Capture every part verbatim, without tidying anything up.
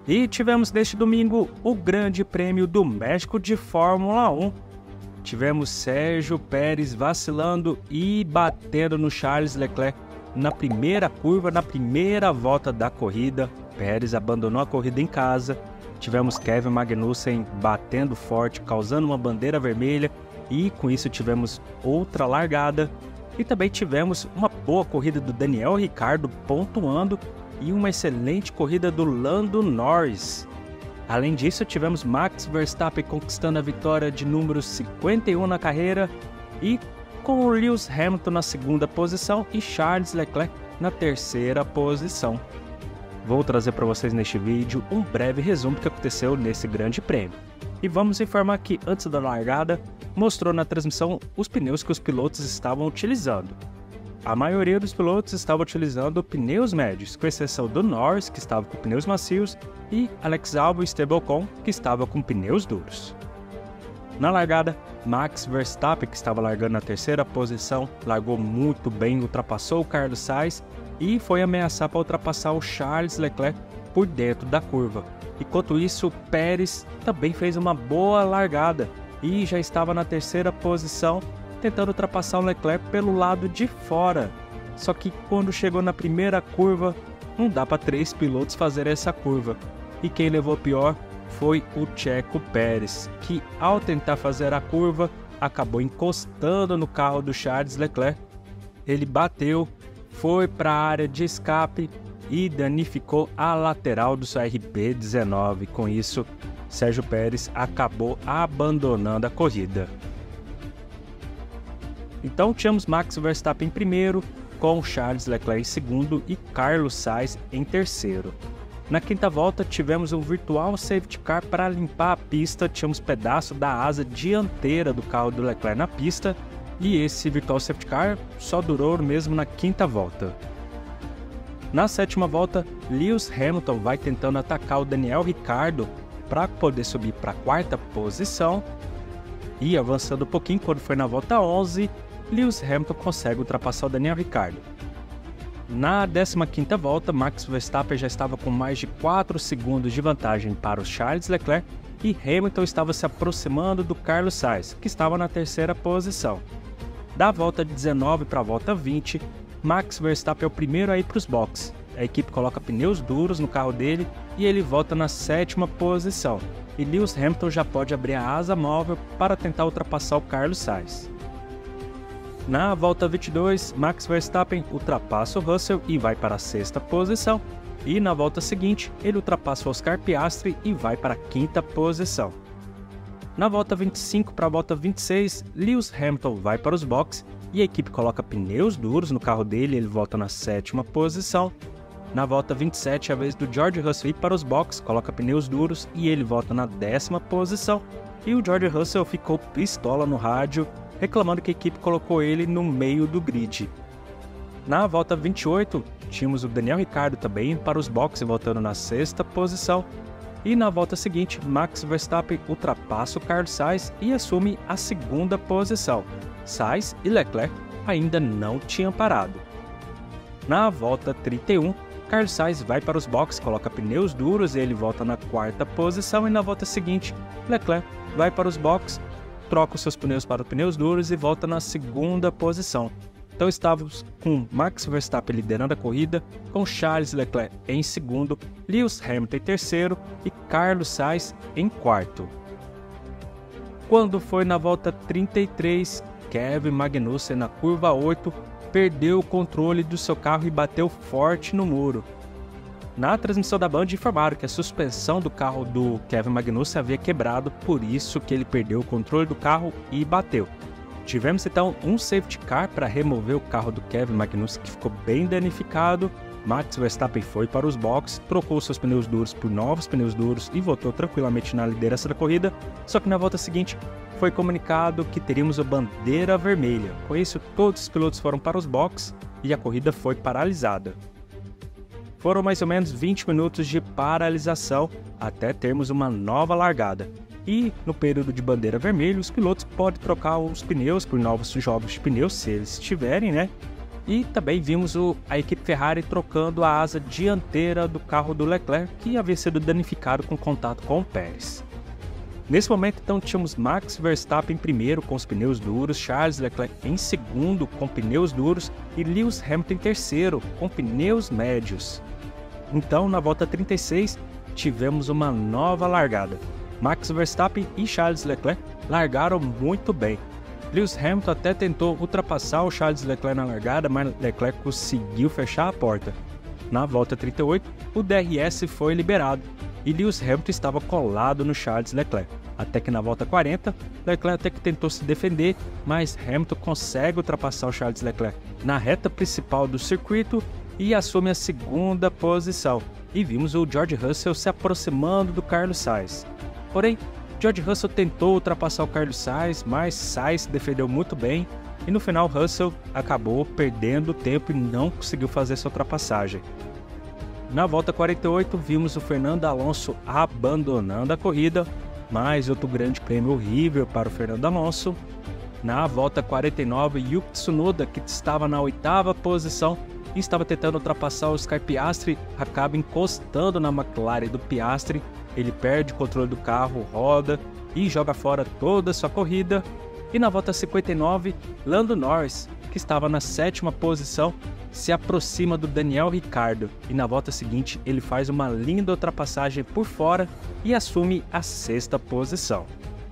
E tivemos neste domingo o Grande Prêmio do México de Fórmula um. Tivemos Sérgio Pérez vacilando e batendo no Charles Leclerc na primeira curva, na primeira volta da corrida. Pérez abandonou a corrida em casa. Tivemos Kevin Magnussen batendo forte, causando uma bandeira vermelha, e com isso tivemos outra largada. E também tivemos uma boa corrida do Daniel Ricciardo pontuando e uma excelente corrida do Lando Norris. Além disso, tivemos Max Verstappen conquistando a vitória de número cinquenta e um na carreira, e com o Lewis Hamilton na segunda posição e Charles Leclerc na terceira posição. Vou trazer para vocês neste vídeo um breve resumo do que aconteceu nesse grande prêmio. E vamos informar que antes da largada, mostrou na transmissão os pneus que os pilotos estavam utilizando. A maioria dos pilotos estava utilizando pneus médios, com exceção do Norris, que estava com pneus macios, e Alex Albon e Esteban Ocon, que estava com pneus duros. Na largada, Max Verstappen, que estava largando na terceira posição, largou muito bem, ultrapassou o Carlos Sainz e foi ameaçar para ultrapassar o Charles Leclerc por dentro da curva. Enquanto isso, o Pérez também fez uma boa largada e já estava na terceira posição, tentando ultrapassar o Leclerc pelo lado de fora. Só que quando chegou na primeira curva, não dá para três pilotos fazer essa curva. E quem levou pior foi o Checo Pérez, que ao tentar fazer a curva, acabou encostando no carro do Charles Leclerc. Ele bateu, foi para a área de escape e danificou a lateral do seu R B dezenove. Com isso, Sérgio Pérez acabou abandonando a corrida. Então tínhamos Max Verstappen em primeiro, com Charles Leclerc em segundo e Carlos Sainz em terceiro. Na quinta volta tivemos um virtual safety car para limpar a pista, tínhamos pedaço da asa dianteira do carro do Leclerc na pista, e esse virtual safety car só durou mesmo na quinta volta. Na sétima volta, Lewis Hamilton vai tentando atacar o Daniel Ricciardo para poder subir para a quarta posição, e avançando um pouquinho, quando foi na volta onze, Lewis Hamilton consegue ultrapassar o Daniel Ricciardo. Na décima quinta volta, Max Verstappen já estava com mais de quatro segundos de vantagem para o Charles Leclerc e Hamilton estava se aproximando do Carlos Sainz, que estava na terceira posição. Da volta dezenove para a volta vinte, Max Verstappen é o primeiro a ir para os boxes. A equipe coloca pneus duros no carro dele e ele volta na sétima posição. E Lewis Hamilton já pode abrir a asa móvel para tentar ultrapassar o Carlos Sainz. Na volta vinte e dois, Max Verstappen ultrapassa o Russell e vai para a sexta posição. E na volta seguinte, ele ultrapassa o Oscar Piastri e vai para a quinta posição. Na volta vinte e cinco para a volta vinte e seis, Lewis Hamilton vai para os boxes e a equipe coloca pneus duros no carro dele e ele volta na sétima posição. Na volta vinte e sete, é a vez do George Russell ir para os boxes, coloca pneus duros e ele volta na décima posição. E o George Russell ficou pistola no rádio, reclamando que a equipe colocou ele no meio do grid. Na volta vinte e oito, tínhamos o Daniel Ricciardo também para os boxes, voltando na sexta posição. E na volta seguinte, Max Verstappen ultrapassa o Carlos Sainz e assume a segunda posição. Sainz e Leclerc ainda não tinham parado. Na volta trinta e um, Carlos Sainz vai para os boxes, coloca pneus duros e ele volta na quarta posição. E na volta seguinte, Leclerc vai para os boxes, troca os seus pneus para pneus duros e volta na segunda posição. Então estávamos com Max Verstappen liderando a corrida, com Charles Leclerc em segundo, Lewis Hamilton em terceiro e Carlos Sainz em quarto. Quando foi na volta trinta e três, Kevin Magnussen na curva oito perdeu o controle do seu carro e bateu forte no muro. Na transmissão da Band informaram que a suspensão do carro do Kevin Magnussen havia quebrado, por isso que ele perdeu o controle do carro e bateu. Tivemos então um safety car para remover o carro do Kevin Magnussen, que ficou bem danificado. Max Verstappen foi para os boxes, trocou seus pneus duros por novos pneus duros e voltou tranquilamente na liderança da corrida, só que na volta seguinte foi comunicado que teríamos a bandeira vermelha. Com isso, todos os pilotos foram para os boxes e a corrida foi paralisada. Foram mais ou menos vinte minutos de paralisação até termos uma nova largada. E no período de bandeira vermelha, os pilotos podem trocar os pneus por novos jogos de pneus, se eles tiverem, né? E também vimos o, a equipe Ferrari trocando a asa dianteira do carro do Leclerc, que havia sido danificado com contato com o Pérez. Nesse momento, então, tínhamos Max Verstappen em primeiro com os pneus duros, Charles Leclerc em segundo com pneus duros e Lewis Hamilton em terceiro com pneus médios. Então, na volta trinta e seis, tivemos uma nova largada. Max Verstappen e Charles Leclerc largaram muito bem. Lewis Hamilton até tentou ultrapassar o Charles Leclerc na largada, mas Leclerc conseguiu fechar a porta. Na volta trinta e oito, o D R S foi liberado e Lewis Hamilton estava colado no Charles Leclerc. Até que na volta quarenta, Leclerc até que tentou se defender, mas Hamilton consegue ultrapassar o Charles Leclerc na reta principal do circuito e assume a segunda posição. E vimos o George Russell se aproximando do Carlos Sainz. Porém, George Russell tentou ultrapassar o Carlos Sainz, mas Sainz defendeu muito bem e no final Russell acabou perdendo tempo e não conseguiu fazer essa ultrapassagem. Na volta quarenta e oito, vimos o Fernando Alonso abandonando a corrida, mais outro grande prêmio horrível para o Fernando Alonso. Na volta quarenta e nove, Yuki Tsunoda, que estava na oitava posição e estava tentando ultrapassar o Oscar Piastri, acaba encostando na McLaren do Piastri. Ele perde o controle do carro, roda e joga fora toda a sua corrida. E na volta cinquenta e nove, Lando Norris, que estava na sétima posição, se aproxima do Daniel Ricciardo. E na volta seguinte, ele faz uma linda ultrapassagem por fora e assume a sexta posição.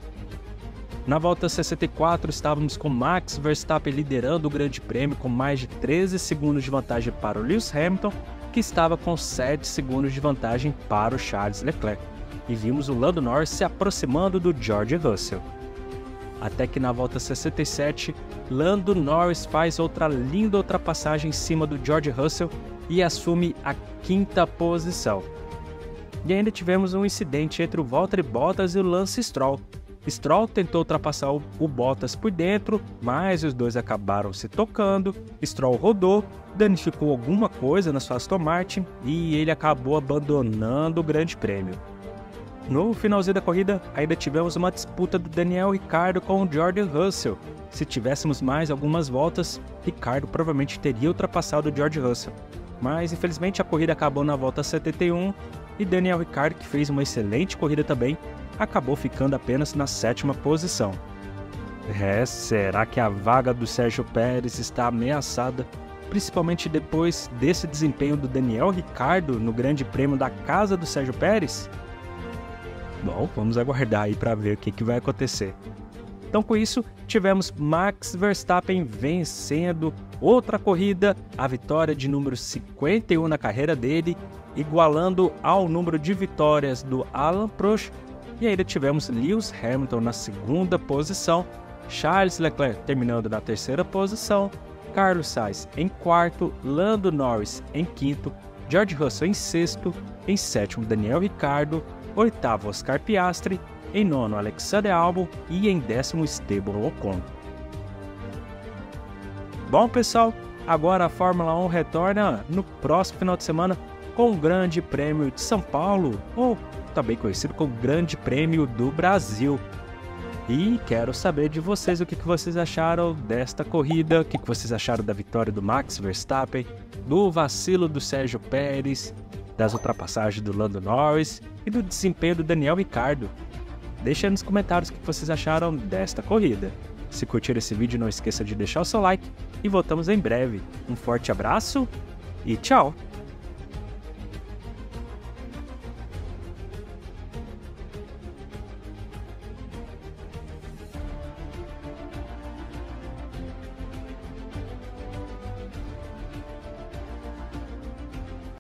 Na volta sessenta e quatro, estávamos com Max Verstappen liderando o grande prêmio com mais de treze segundos de vantagem para o Lewis Hamilton, que estava com sete segundos de vantagem para o Charles Leclerc. E vimos o Lando Norris se aproximando do George Russell. Até que na volta sessenta e sete, Lando Norris faz outra linda ultrapassagem em cima do George Russell e assume a quinta posição. E ainda tivemos um incidente entre o Valtteri Bottas e o Lance Stroll. Stroll tentou ultrapassar o, o Bottas por dentro, mas os dois acabaram se tocando. Stroll rodou, danificou alguma coisa na sua Aston Martin e ele acabou abandonando o grande prêmio. No finalzinho da corrida, ainda tivemos uma disputa do Daniel Ricciardo com o George Russell. Se tivéssemos mais algumas voltas, Ricciardo provavelmente teria ultrapassado o George Russell. Mas infelizmente a corrida acabou na volta setenta e um e Daniel Ricciardo, que fez uma excelente corrida também, acabou ficando apenas na sétima posição. É, será que a vaga do Sérgio Pérez está ameaçada, principalmente depois desse desempenho do Daniel Ricciardo no grande prêmio da casa do Sérgio Pérez? Bom, vamos aguardar aí para ver o que, que vai acontecer. Então com isso, tivemos Max Verstappen vencendo outra corrida, a vitória de número cinquenta e um na carreira dele, igualando ao número de vitórias do Alan Prost. E ainda tivemos Lewis Hamilton na segunda posição, Charles Leclerc terminando na terceira posição, Carlos Sainz em quarto, Lando Norris em quinto, George Russell em sexto, em sétimo Daniel Ricciardo, oitavo Oscar Piastri, em nono Alexander Albon e em décimo Esteban Ocon. Bom pessoal, agora a Fórmula um retorna no próximo final de semana com o Grande Prêmio de São Paulo, ou também conhecido como Grande Prêmio do Brasil. E quero saber de vocês o que vocês acharam desta corrida, o que vocês acharam da vitória do Max Verstappen, do vacilo do Sérgio Pérez, das ultrapassagens do Lando Norris e do desempenho do Daniel Ricciardo. Deixe aí nos comentários o que vocês acharam desta corrida. Se curtiram esse vídeo, não esqueça de deixar o seu like e voltamos em breve. Um forte abraço e tchau!